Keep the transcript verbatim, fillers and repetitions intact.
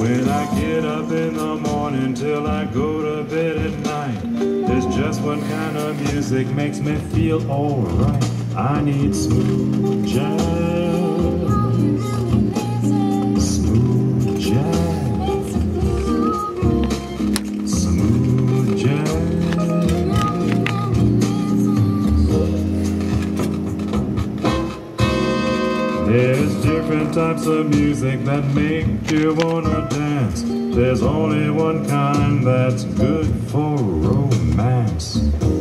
When I get up in the morning till I go to bed at night, there's just one kind of music makes me feel alright. I need smooth jazz, smooth jazz, smooth jazz. There's different types of music that make you wanna dance. There's only one kind that's good for romance.